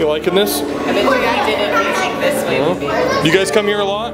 You liking this? I bet you guys didn't think this way would be. You guys come here a lot?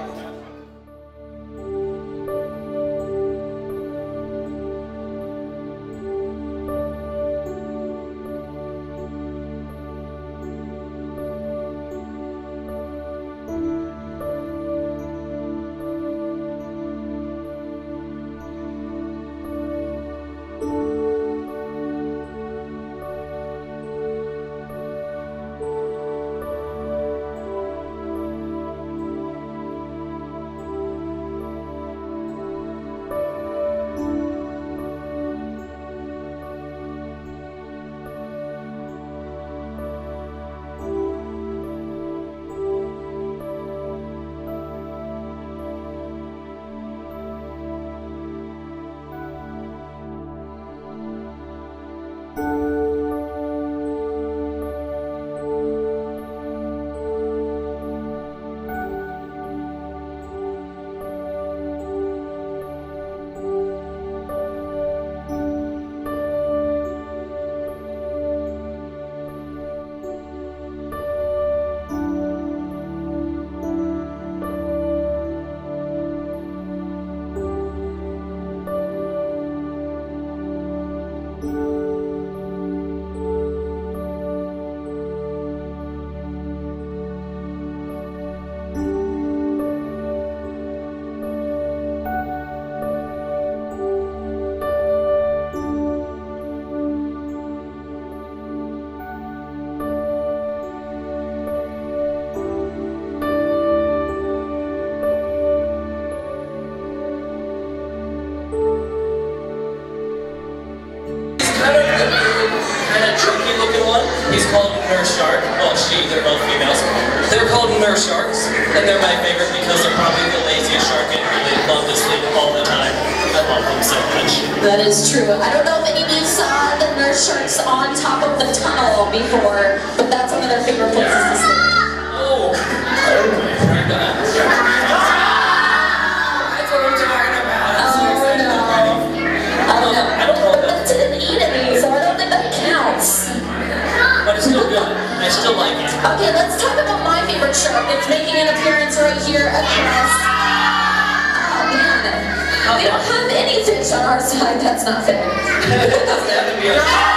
He's called nurse shark. Well, they're both females. They're called nurse sharks, and they're my favorite because they're probably the laziest shark and they love to sleep all the time. I love them so much. That is true. I don't know if any of you saw the nurse sharks on top of the tunnel before, but that's one of their favorite places to sleep. Oh, that's what I'm talking about. I don't know. But that didn't eat any, so I don't think that counts. But it's still good. I still like it. Okay, let's talk about my favorite shark. It's making an appearance right here across. Oh man, we don't have any fish on our side. That's not fair. It doesn't have to be a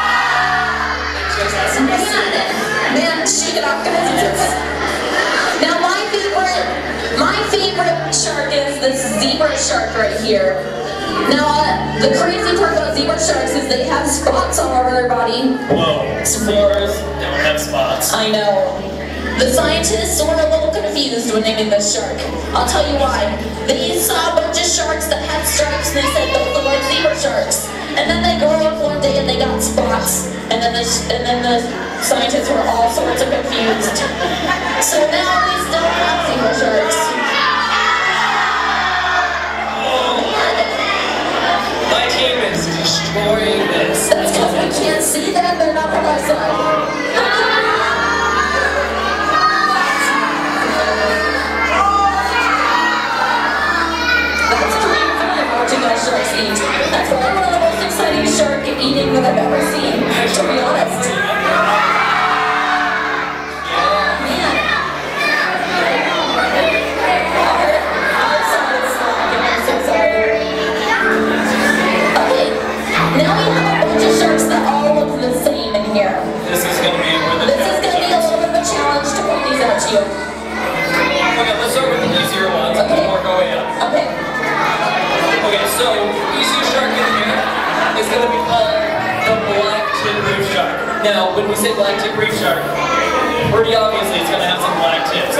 Man, shake it off, guys. Now my favorite shark is this zebra shark right here. Now, the crazy part about zebra sharks is they have spots all over their body. Whoa, spores don't have spots. I know. The scientists were a little confused when naming this shark. I'll tell you why. They saw a bunch of sharks that had stripes and they said those look like zebra sharks. And then they grew up one day and they got spots. And then the scientists were all sorts of confused. So now we still have zebra sharks. My team is destroying this. That's because we can't see them, they're not on our side. That's pretty fun watching our sharks eat. That's probably one of the most exciting shark eating that I've ever seen, to be honest. Now we have a bunch of sharks that all look the same in here. This is going to be a little bit of a challenge to point these out to you. Okay, let's start with the easier ones and then work our way up. Okay. Okay, so easiest shark in here is going to be called the black tip reef shark. Now, when we say black tip reef shark, pretty obviously it's going to have some black tips.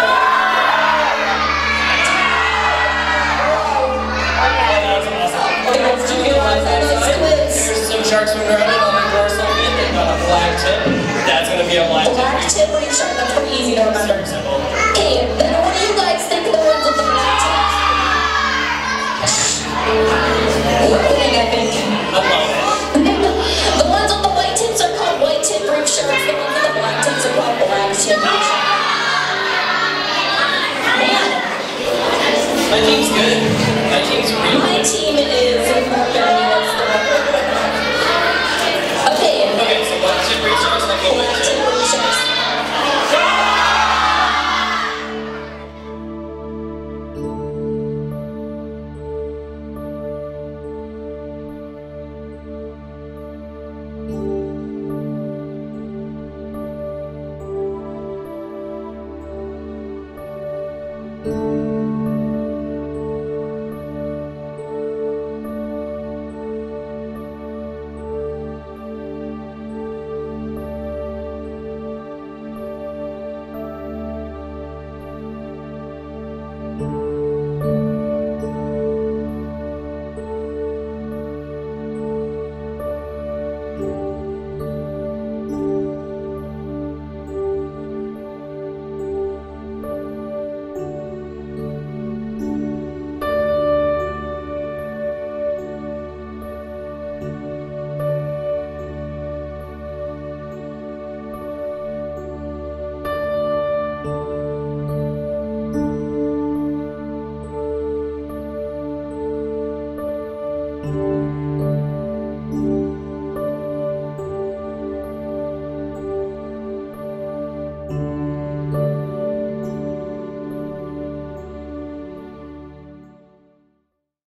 Here's some sharks from grounded on the dorsal fin. They've got a black tip. That's going to be a black tip. Black tip reef shark, that's pretty easy to remember. Okay, then what do you guys think of the ones with the black tips? Winning, I think. I love it. The ones with the white tips are called white tip reef sharks. The ones with the black tips are called black tip reef sharks. Man. My team's good. My team's really My good. team is more fabulous than okay. Okay, so black tip reef sharks, like Black tip reef sharks. Bye.